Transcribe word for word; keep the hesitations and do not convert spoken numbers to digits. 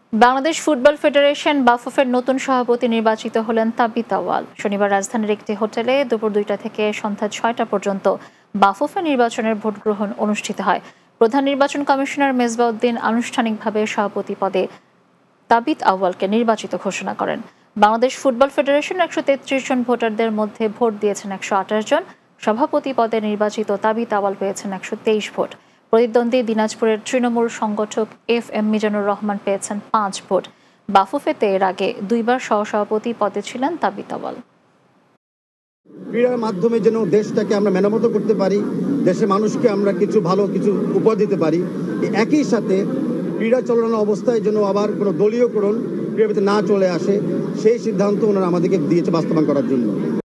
Bangladesh football federation বাফুফের নতুন সভাপতি নির্বাচিত হলেন তাবিত আউয়াল। শনিবার রাজধানীর একটি হোটেলে দুপুর দুইটা থেকে সন্ধ্যা ছয়টা পর্যন্ত বাফুফে নির্বাচনের ভোট গ্রহণ অনুষ্ঠিত হয়। প্রধান নির্বাচন কমিশনার মেজবাউদ্দিন আনুষ্ঠানিকভাবে সভাপতি পদে তাবিত আউয়ালকে নির্বাচিত ঘোষণা করেন। বাংলাদেশ ফুটবল ফেডারেশন একশো তেত্রিশ জন ভোটারদের মধ্যে ভোট দিয়েছেন একশো আঠাশ জন। সভাপতি পদে নির্বাচিত তাবিত আউয়াল পেয়েছেন একশো তেইশ ভোট। প্রতিদ্বন্দ্বী দিনাজপুরের তৃণমূল সংগঠক এফ এম মিজানুর রহমান পেয়েছেন পাঁচ ভোট। বাফুফেতে এর আগে দুইবার সহসভাপতি পদে ছিলেন তাবিত আউয়াল। ক্রীড়ার মাধ্যমে যেন দেশটাকে আমরা মেরামত করতে পারি, দেশের মানুষকে আমরা কিছু ভালো কিছু উপহার দিতে পারি, একই সাথে ক্রীড়া চলমান অবস্থায় যেন আবার কোনো দলীয়করণ ক্রীড়াবিদ না চলে আসে, সেই সিদ্ধান্ত ওনারা আমাদেরকে দিয়েছে বাস্তবায়ন করার জন্য।